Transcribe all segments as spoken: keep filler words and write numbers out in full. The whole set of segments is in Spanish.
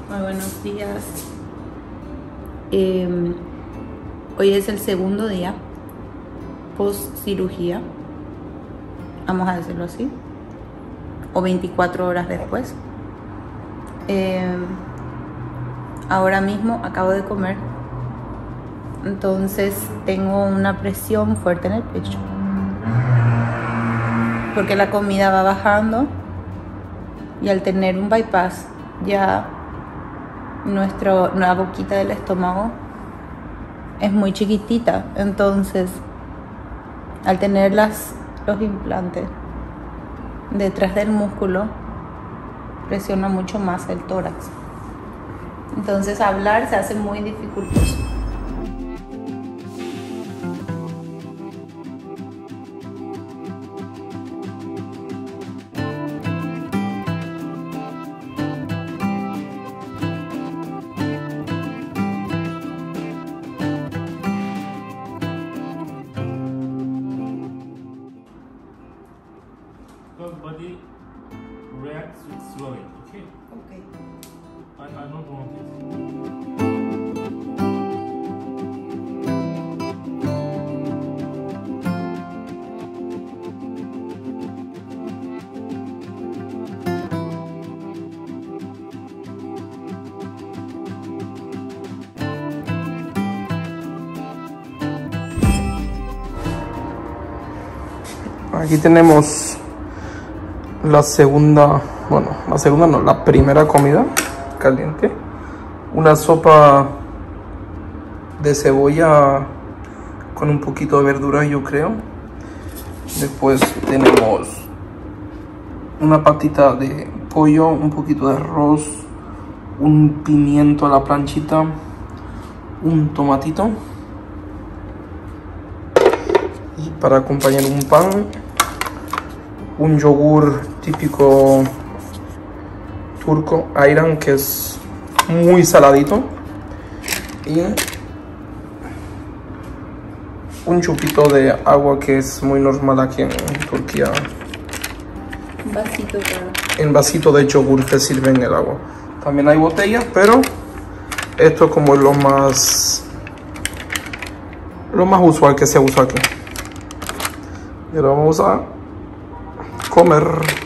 Muy buenos días. Eh, hoy es el segundo día post cirugía, vamos a decirlo así, o veinticuatro horas después. Eh, ahora mismo acabo de comer, entonces tengo una presión fuerte en el pecho porque la comida va bajando y al tener un bypass ya nuestro, la boquita del estómago es muy chiquitita, entonces al tener las, los implantes detrás del músculo presiona mucho más el tórax, entonces hablar se hace muy dificultoso. Your body reacts slowly, okay? Okay. I, I don't want it. Aquí tenemos la segunda, bueno, la segunda no, la primera comida caliente. Una sopa de cebolla con un poquito de verdura, yo creo. Después tenemos una patita de pollo, un poquito de arroz, un pimiento a la planchita, un tomatito. Y para acompañar un pan, un yogur típico turco, ayran, que es muy saladito, y un chupito de agua que es muy normal aquí en Turquía. Un vasito para... En vasito de yogur que sirven el agua. También hay botellas, pero esto como es lo más lo más usual que se usa aquí. Y ahora vamos a comer.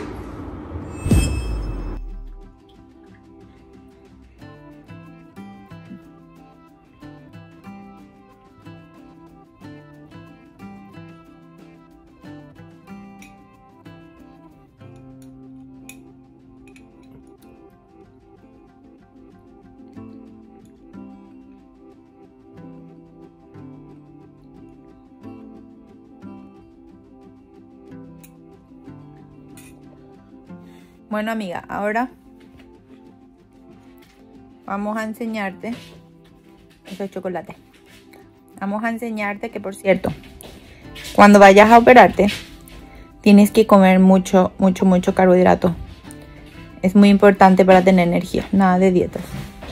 Bueno, amiga, ahora vamos a enseñarte, eso es chocolate, vamos a enseñarte que, por cierto, cuando vayas a operarte, tienes que comer mucho, mucho, mucho carbohidrato. Es muy importante para tener energía, nada de dietas.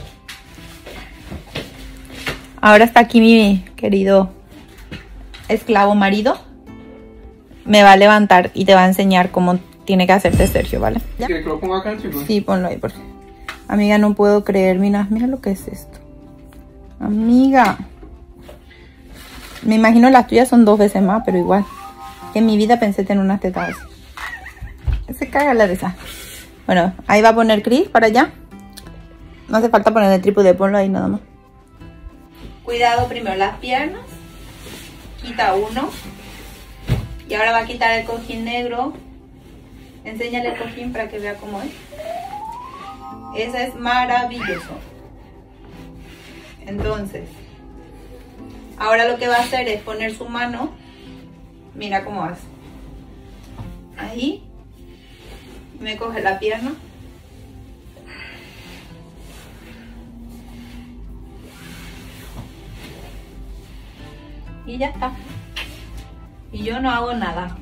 Ahora está aquí mi querido esclavo marido. Me va a levantar y te va a enseñar cómo tiene que hacerte Sergio, ¿vale? ¿Ya? ¿Quieres que lo ponga acá encima? Sí, ponlo ahí, por favor. Amiga, no puedo creer, mira, mira lo que es esto. Amiga. Me imagino las tuyas son dos veces más, pero igual. Que en mi vida pensé tener unas tetas así. Se caga la de esa. Bueno, ahí va a poner Chris para allá. No hace falta poner el trípode, ponlo ahí nada más. Cuidado primero las piernas. Quita uno. Y ahora va a quitar el cojín negro. Enséñale el cojín para que vea cómo es. Ese es maravilloso. Entonces, ahora lo que va a hacer es poner su mano. Mira cómo hace. Ahí. Me coge la pierna. Y ya está. Y yo no hago nada.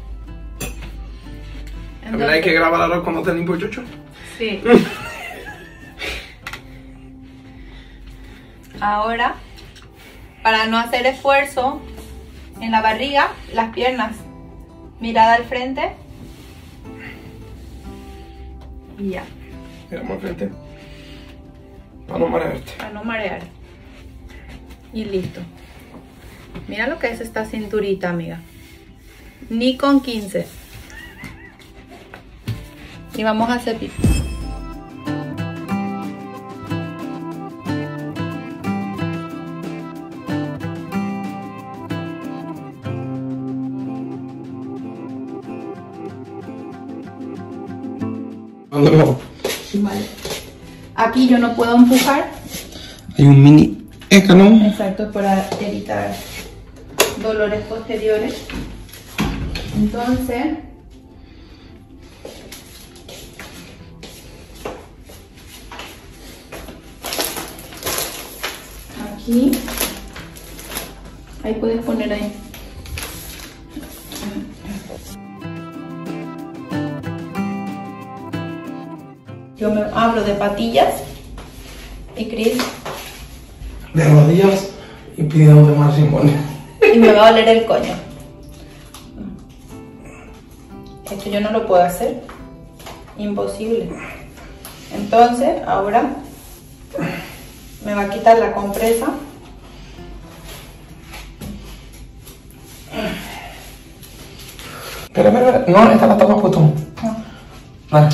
Entonces, ¿hay que grabar ahora cuando te limpio el chocho? Sí. Ahora, para no hacer esfuerzo en la barriga, las piernas, mirada al frente. Y ya. Miramos al frente. Para no marearte. Para no marear. Y listo. Mira lo que es esta cinturita, amiga. Ni con quince. Y vamos a hacer pipí. Vale. Aquí yo no puedo empujar. Hay un mini écano. Exacto, para evitar dolores posteriores. Entonces, aquí, ahí puedes poner ahí. Yo me abro de patillas y Chris De rodillas y pidiendo de matrimonio. y me va a doler el coño. Esto yo no lo puedo hacer. Imposible. Entonces, ahora me va a quitar la compresa. Espera, espera, espera. No, esta la estamos puesto. Vale.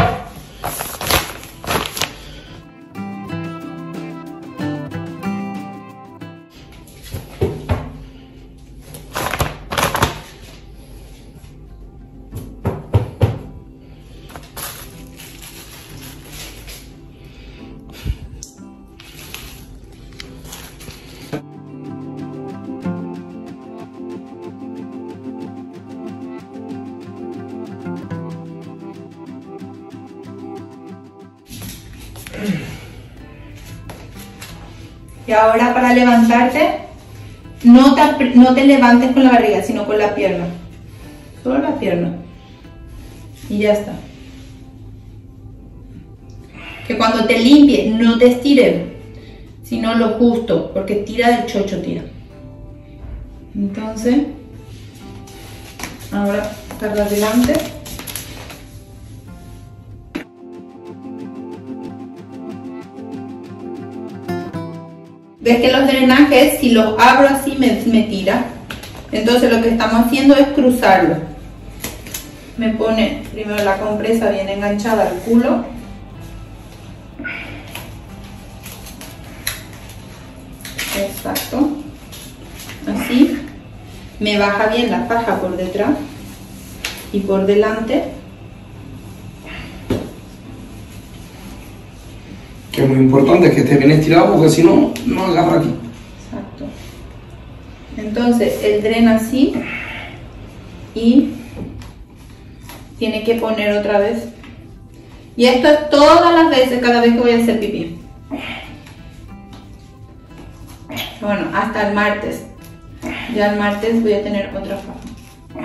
Y ahora para levantarte, no te, no te levantes con la barriga, sino con la pierna. Solo la pierna. Y ya está. Que cuando te limpie, no te estires, sino lo justo, porque tira del chocho, tira. Entonces, ahora para adelante. Ves que los drenajes, si los abro así, me, me tira. Entonces lo que estamos haciendo es cruzarlo. Me pone primero la compresa bien enganchada al culo. Exacto. Así. Me baja bien la faja por detrás y por delante. Que es muy importante que esté bien estirado porque si no, no agarra aquí. Exacto. Entonces él drena así y tiene que poner otra vez. Y esto es todas las veces, cada vez que voy a hacer pipí. Bueno, hasta el martes. Ya el martes voy a tener otra faja.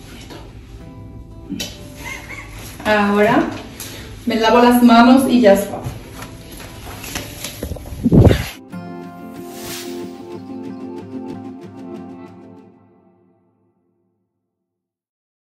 Ahora me lavo las manos y ya está.